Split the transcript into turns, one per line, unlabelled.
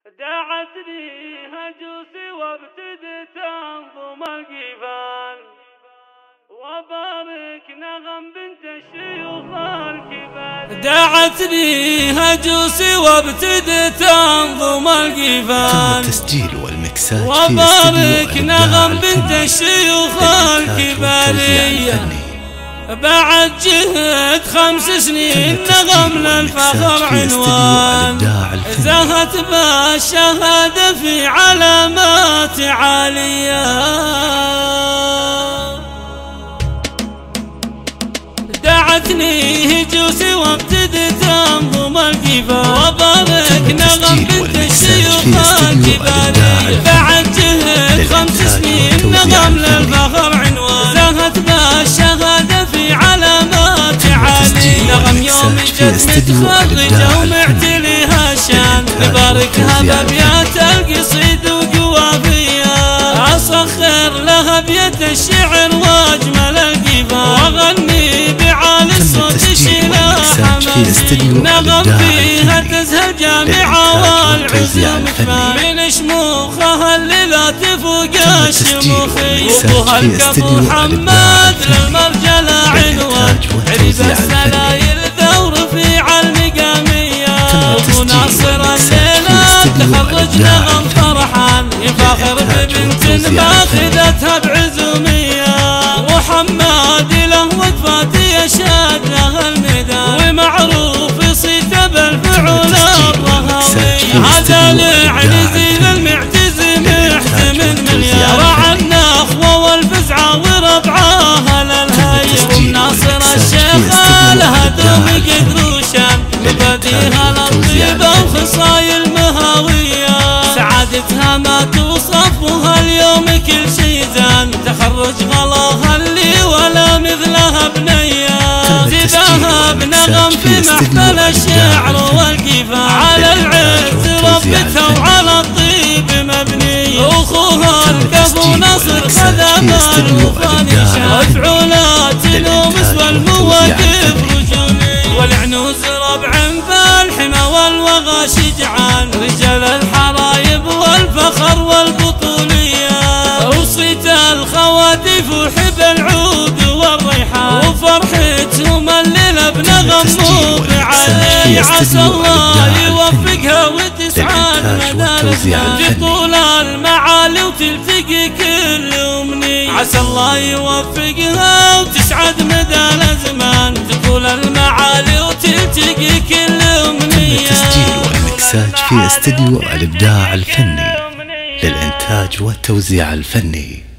دعتني هجوسي وابتدت انظم القفال وبارك نغم بنت الشيوخ الكبار. دعتني هجوسي وابتدت انظم القفال
التسجيل والمكساج
وبارك نغم بنت الشيوخ الكبارية. بعد جهد 5 سنين نغم للفخر عنوان زهت بالشهادة في علامات عالية. دعتني هجوسي وابتدت انظم القفال وبارك نغم بنت الشيوخ الكبارية. بعد جهد 5 سنين نغم للفخر عنوان زهت بالشهادة في علامات عالية. نغم يوم جد متخرجة ومعتليها شان نباركها بأبيات القصيد وقوافية. أسخر لها بيت الشعر واجمل القفال واغني بعالي الصوت شيلها حماسي. نغم فيها تزهى الجامعة والعزم من شموخها اللي لا تفوق الشموخية. وابوها الكفو محمد للمرجلة عنوان عريب السلايل ثور في المقامية. ابو ناصر الليلة تخرج نغم فرحان يفاخر ببنت ماخذتها بعزومية. وحماد له وقفات يشهد لها الميدان ومعروف يصيت بالفعول الرهاوية. هذا العنزي للمعتزم محتمل مليار رعى النخوة والفزعة وربعاها للهية. وناصر الشيخ لها دوم قدروشان مباديها للطيبة وخصايل مهاوية. سعادتها ما توصف وهاليوم كل شي زان تخرج غلاها اللي ولا مثلها بنية. زداها بنغم في محفل الشعر والقفال على العز ربتها وعلى الطيب مبنية. اخوها الكفو نصر خدم الوفانيشان مفعولات الامس والمواقف رجولية. والعنوز ربع بالحمى والوغى شجعان رجال الحرايب والفخر والبطولية. وصيت الخواتف وحب العود والريحان وفرحتهم الليلة بنغم موقع علي. عسى الله يوفقها وتسعد مدارسها بطول المعالي وتلتقي كل أمنية. عسى الله يوفقها وتسعد مدى الأزمان تطول المعالي وتلتقي كل أمنية.
التسجيل والمكساج في استديو الإبداع الفني للإنتاج والتوزيع الفني.